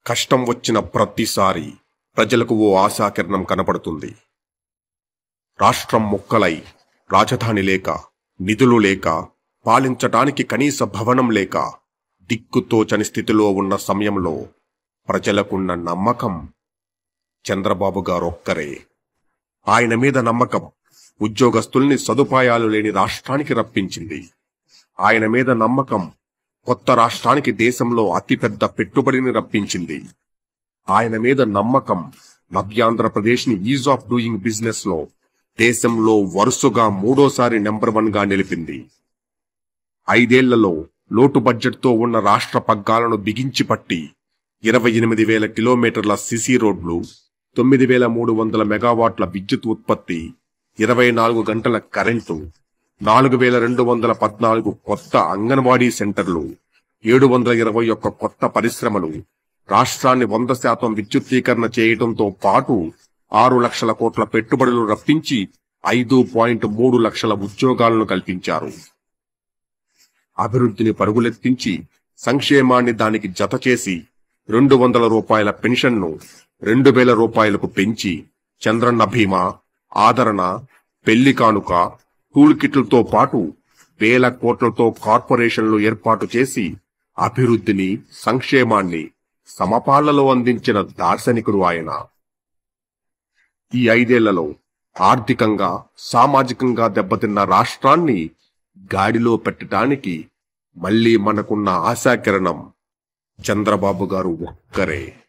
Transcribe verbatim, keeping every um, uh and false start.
కష్టం వచ్చిన ప్రతిసారి ప్రజలకు ఓ ఆశాకిరణం కనపడుతుంది. రాష్ట్రం ముక్కలై రాజధాని లేక, నిధులు లేక, పాలించటానికి కనీస భవనం లేక దిక్కుతోచని స్థితిలో ఉన్న సమయంలో ప్రజలకున్న నమ్మకం చంద్రబాబు గారొక్కరే. ఆయన మీద నమ్మకం ఉద్యోగస్తుల్ని సదుపాయాలు లేని రాష్ట్రానికి రప్పించింది. ఆయన మీద నమ్మకం కొత్త రాష్ట్రానికి దేశంలో అతిపెద్ద పెట్టుబడిని రప్పించింది. ఆయన మీద నమ్మకం నవ్యాంధ్రప్రదేశ్ ని ఈజ్ ఆఫ్ డూయింగ్ బిజినెస్ లో దేశంలో వరుసగా మూడోసారి నెంబర్ వన్ గా నిలిపింది. ఐదేళ్లలో లోటు బడ్జెట్ తో ఉన్న రాష్ట్ర పగ్గాలను బిగించి పట్టి ఇరవై ఎనిమిది వేల కిలోమీటర్ల సిసి రోడ్లు, తొమ్మిది వేల మూడు వందల మెగావాట్ల విద్యుత్ ఉత్పత్తి, ఇరవై నాలుగు గంటల కరెంటు, నాలుగు వేల రెండు వందల పద్నాలుగు కొత్త అంగన్వాడీ సెంటర్లు, ఏడు వందల ఇరవై ఒక్క కొత్త పరిశ్రమలు, రాష్ట్రాన్ని వంద శాతం విద్యుత్తీకరణ చేయడంతో పాటు ఆరు లక్షల కోట్ల పెట్టుబడులు రప్పించి ఐదు పాయింట్ మూడు లక్షల ఉద్యోగాలను కల్పించారు. అభివృద్ధిని పరుగులెత్తించి సంక్షేమాన్ని దానికి జత చేసి రెండు వందల రూపాయల పెన్షన్ను రెండు వేల రూపాయలకు పెంచి చంద్రన్న బీమా, ఆదరణ, పెళ్లి కానుక, టూల్ కిట్లతో పాటు వేల కోట్లతో కార్పొరేషన్లు ఏర్పాటు చేసి అభివృద్ధిని, సంక్షేమాన్ని సమపాళ్లలో అందించిన దార్శనికుడు ఆయన. ఈ ఐదేళ్లలో ఆర్థికంగా, సామాజికంగా దెబ్బతిన్న రాష్ట్రాన్ని గాడిలో పెట్టడానికి మళ్లీ మనకున్న ఆశాకిరణం చంద్రబాబు గారు ఒక్కరే.